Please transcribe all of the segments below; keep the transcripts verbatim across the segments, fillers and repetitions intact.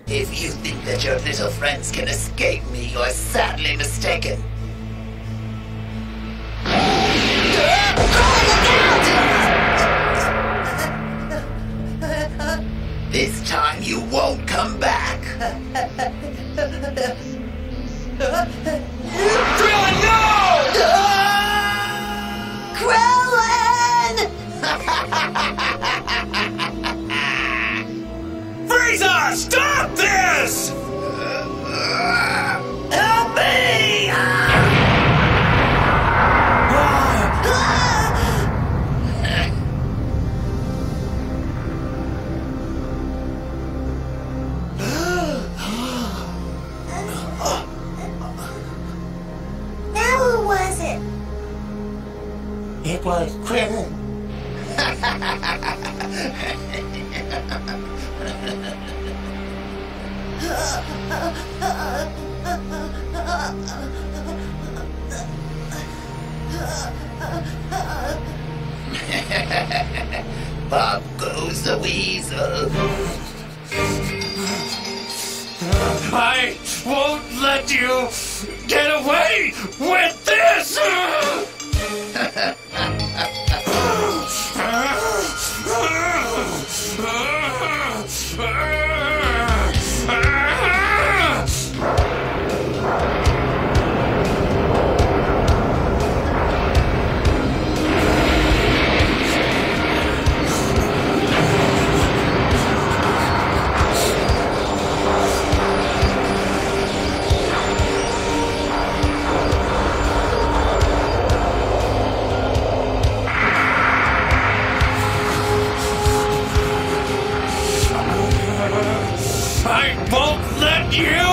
If you think that your little friends can escape me, you're sadly mistaken. This time you won't come back. Krillin, no! Krillin! Frieza, stop this! Help me! Now who was it? It was Krillin. Pop goes the weasel. I won't let you get away with this! I won't let you!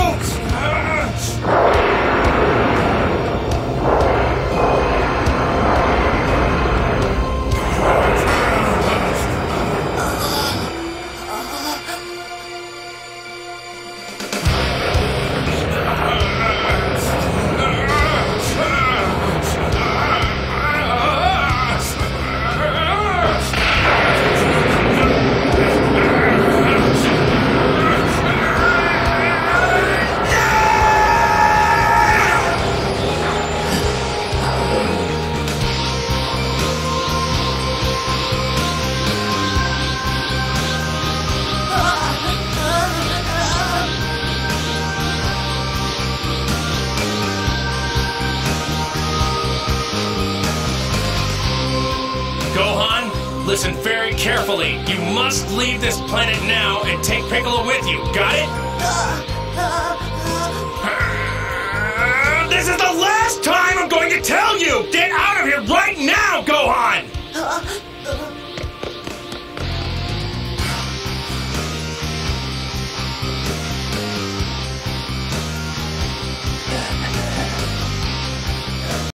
Gohan, listen very carefully. You must leave this planet now and take Piccolo with you. Got it? This is the last time I'm going to tell you! Get out of here right now, Gohan!